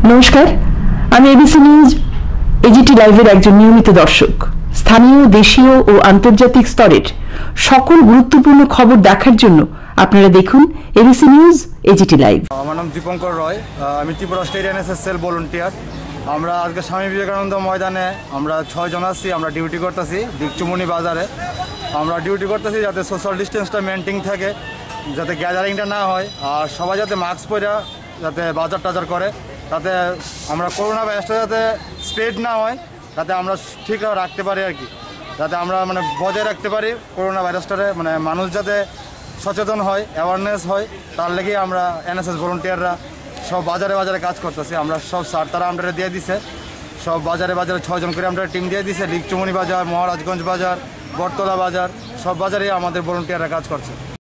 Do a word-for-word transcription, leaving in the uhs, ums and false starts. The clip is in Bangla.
নমস্কার, আমি এবিসি নিউজ এজিটি লাইভের একজন নিয়মিত দর্শক। স্থানীয়, দেশীয় ও আন্তর্জাতিক স্তরের সকল গুরুত্বপূর্ণ খবর দেখার জন্য আপনারা দেখুন এবিসি নিউজ এজিটি লাইভ। আমার নাম দীপঙ্কর রয়, আমি ত্রিপুরা স্টেট এনএসএসএল ভলান্টিয়ার। আমরা আজকে স্বামী বিবেকানন্দ ময়দানে আমরা ছয়জন আছি, আমরা ডিউটি করতেছি দিকচুমনি বাজারে। আমরা ডিউটি করতেছি যাতে সোশ্যাল ডিস্টেন্সটা মেনটেন থাকে, যাতে গ্যাদারিংটা না হয়, আর সবাই যাতে মাস্ক পরে যাতে বাজার টাজার করে, তাতে আমরা করোনা ভাইরাসটা যাতে স্প্রেড না হয়, যাতে আমরা ঠিক রাখতে পারি আর কি, যাতে আমরা মানে বজায় রাখতে পারি করোনা ভাইরাসটারে, মানে মানুষ যাতে সচেতন হয়, অ্যাওয়ারনেস হয়, তার লেগেই আমরা এনএসএস ভলান্টিয়াররা সব বাজারে বাজারে কাজ করতেছি। আমরা সব স্যার তারা আমরা দিয়ে দিছে, সব বাজারে বাজারে ছয়জন করে আমরা টিম দিয়ে দিছে। লিকচুমনি বাজার, মহারাজগঞ্জ বাজার, বটতলা বাজার, সব বাজারেই আমাদের ভলান্টিয়াররা কাজ করছে।